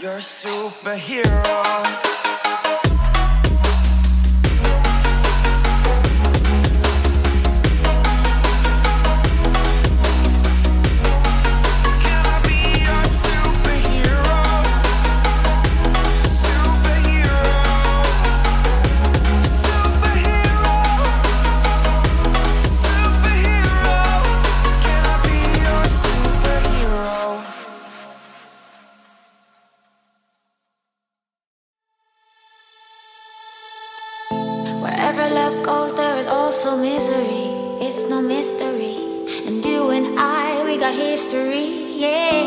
your superhero. Wherever love goes, there is also misery. It's no mystery. And you and I, we got history, yeah.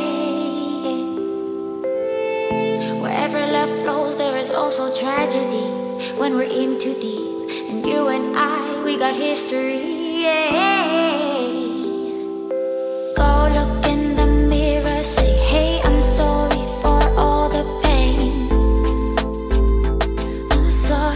Wherever love flows, there is also tragedy. When we're in too deep. And you and I, we got history, yeah. Go look in the mirror, say, hey, I'm sorry for all the pain. I'm sorry.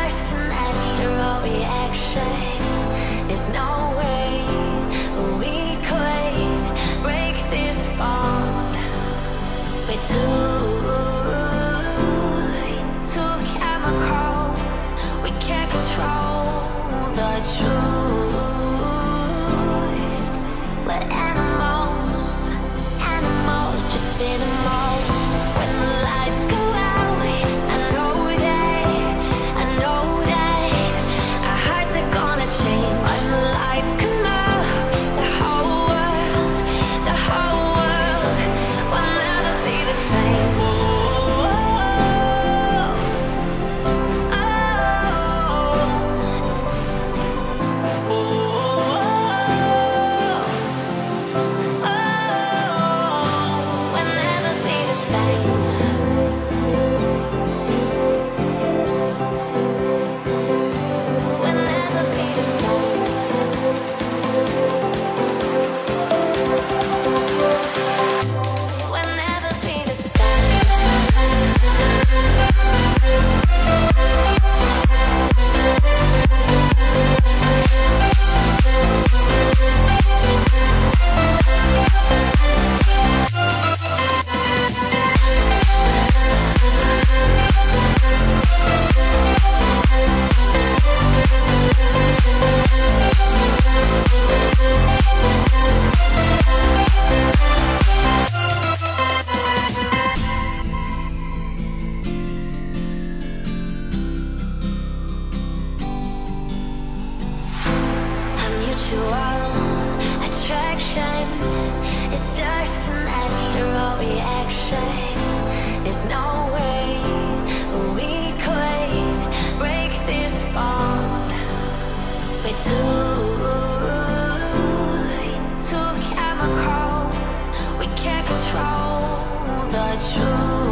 just a natural reaction. There's no way we could break this bond. We're two chemicals. We can't control the truth. We're animals, animals, just animals. When the lights go out, I know that our hearts are gonna change. When the lights come up, the whole world will never be the same. Attraction, it's just a natural reaction. There's no way we could break this bond. We're two chemicals. We can't control the truth.